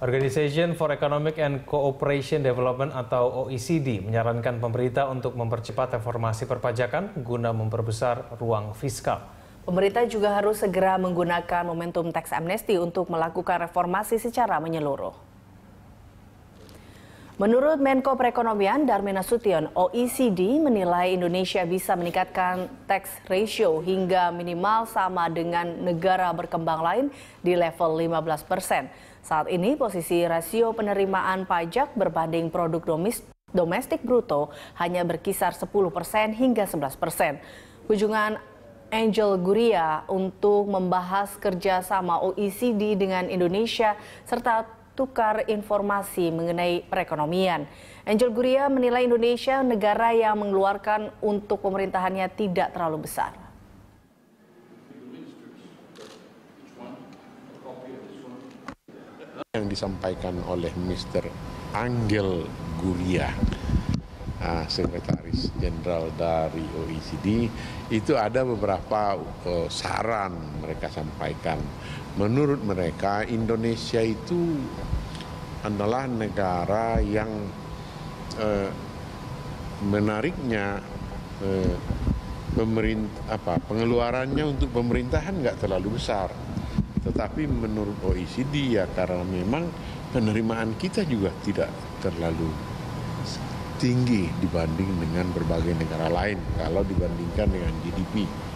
Organization for Economic and Cooperation Development atau OECD menyarankan pemerintah untuk mempercepat reformasi perpajakan guna memperbesar ruang fiskal. Pemerintah juga harus segera menggunakan momentum tax amnesty untuk melakukan reformasi secara menyeluruh. Menurut Menko Perekonomian Darmin Nasution, OECD menilai Indonesia bisa meningkatkan tax ratio hingga minimal sama dengan negara berkembang lain di level 15%. Saat ini posisi rasio penerimaan pajak berbanding produk domestik bruto hanya berkisar 10% hingga 11%. Kunjungan Angel Gurria untuk membahas kerjasama OECD dengan Indonesia serta tukar informasi mengenai perekonomian. Angel Gurria menilai Indonesia negara yang mengeluarkan untuk pemerintahannya tidak terlalu besar. Yang disampaikan oleh Mr. Angel Gurria, Sekretaris Jenderal dari OECD, itu ada beberapa saran mereka sampaikan. Menurut mereka, Indonesia itu adalah negara yang menariknya pengeluarannya untuk pemerintahan nggak terlalu besar. Tetapi menurut OECD ya karena memang penerimaan kita juga tidak terlalu tinggi dibanding dengan berbagai negara lain kalau dibandingkan dengan GDP.